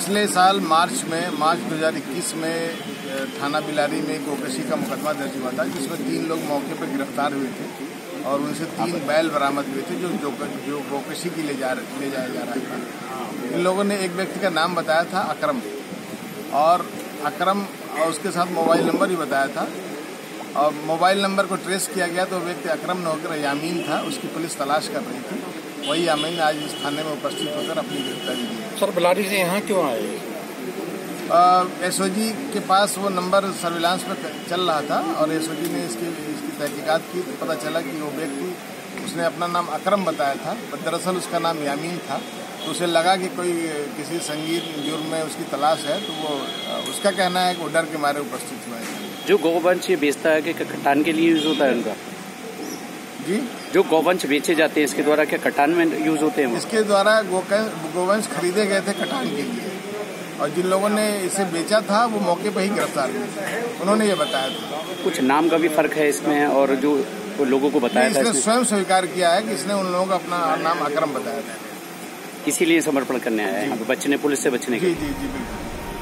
पिछले साल मार्च 2021 में थाना बिलारी में गोकशी का मुकदमा दर्ज हुआ था, जिसमें 3 लोग मौके पर गिरफ्तार हुए थे और उनसे 3 बैल बरामद हुए थे जो गोकशी की ले जाया जा रहा था। इन लोगों ने एक व्यक्ति का नाम बताया था अकरम, और उसके साथ मोबाइल नंबर भी बताया था, और मोबाइल नंबर को ट्रेस किया गया तो व्यक्ति अकरम न होकर यामीन था, उसकी पुलिस तलाश कर रही थी। वही यामीन आज इस थाने में उपस्थित होकर अपनी गिरफ्तारी दी। सर, बिलारी से यहाँ क्यों आए? एसओजी के पास वो नंबर सर्विलांस पर चल रहा था और एसओजी ने इसकी तहकीकात की तो पता चला कि वो व्यक्ति, उसने अपना नाम अकरम बताया था, पर दरअसल उसका नाम यामीन था। तो उसे लगा कि कोई किसी संगीन जुर्म में उसकी तलाश है, तो वो उसका कहना है कि वो डर के मारे उपस्थित हुआ है। जो गौवंश ये बेचता है कि कटान के लिए यूज होता है उनका? जी, जो गौवंश बेचे जाते हैं इसके द्वारा क्या कटान में यूज होते हैं? इसके द्वारा गौवंश खरीदे गए थे कटान के लिए, और जिन लोगों ने इसे बेचा था वो मौके पर ही गिरफ्तार हुए, उन्होंने ये बताया था। कुछ नाम का भी फर्क है इसमें, और जो वो लोगों को बताया था? इसने स्वयं स्वीकार किया है कि इसने उन लोगों का अपना नाम अकरम बताया था। इसीलिए समर्पण करने आया है बचने, पुलिस से बचने के? जी जी जी, बिल्कुल।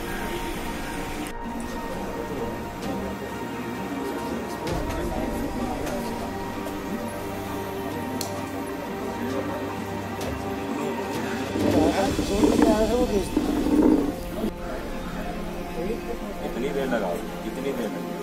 कितनी देर लगा? कितनी देर लगी?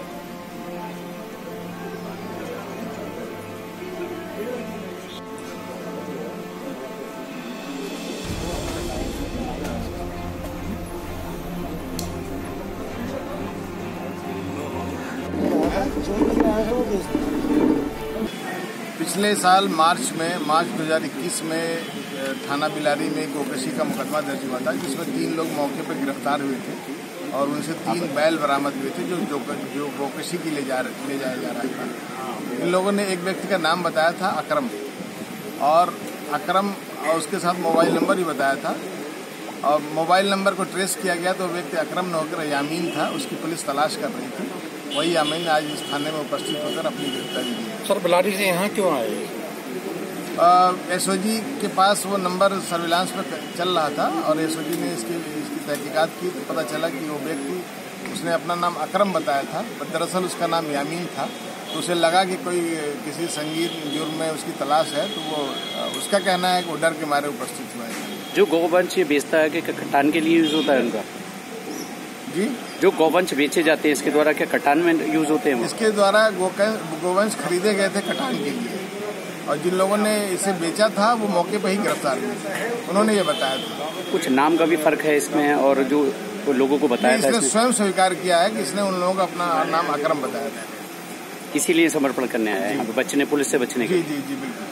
पिछले साल मार्च 2021 में थाना बिलारी में गोकशी का मुकदमा दर्ज हुआ था, जिसमें 3 लोग मौके पर गिरफ्तार हुए थे और उनसे 3 बैल बरामद हुए थे जो गोकशी की ले जाया जा रहा था। इन लोगों ने एक व्यक्ति का नाम बताया था अकरम, और उसके साथ मोबाइल नंबर भी बताया था, और मोबाइल नंबर को ट्रेस किया गया तो व्यक्ति अकरम न होकर यामीन था, उसकी पुलिस तलाश कर रही थी। वही यामीन आज इस थाने में उपस्थित होकर अपनी गिरफ्तारी दी। सर, बिलारी से यहाँ क्यों आए? एसओजी के पास वो नंबर सर्विलांस पर चल रहा था और एसओजी ने इसकी तहकीकात की तो पता चला कि वो व्यक्ति, उसने अपना नाम अकरम बताया था, पर दरअसल उसका नाम यामीन था। तो उसे लगा कि कोई किसी संगीन जुर्म में उसकी तलाश है, तो वो उसका कहना है कि वो डर के मारे उपस्थित हुआ है। जो गौवंश ये बेचता है कि कटान के लिए यूज होता है उनका? जी, जो गौवंश बेचे जाते हैं इसके द्वारा क्या कटान में यूज होते हैं? इसके द्वारा गौवंश खरीदे गए थे कटान के लिए, और जिन लोगों ने इसे बेचा था वो मौके पर ही गिरफ्तार हुए, उन्होंने ये बताया था। कुछ नाम का भी फर्क है इसमें, और जो वो लोगों को बताया था? इसने स्वयं स्वीकार किया है कि इसने उन लोगों का अपना नाम अकरम बताया था। इसीलिए समर्पण करने आया है बचने, पुलिस से बचने के? जी जी जी, बिल्कुल।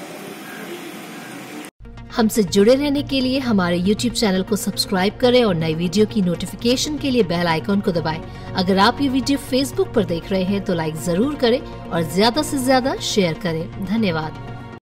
हमसे जुड़े रहने के लिए हमारे YouTube चैनल को सब्सक्राइब करें और नई वीडियो की नोटिफिकेशन के लिए बेल आइकॉन को दबाएं। अगर आप ये वीडियो Facebook पर देख रहे हैं तो लाइक जरूर करें और ज्यादा से ज्यादा शेयर करें। धन्यवाद।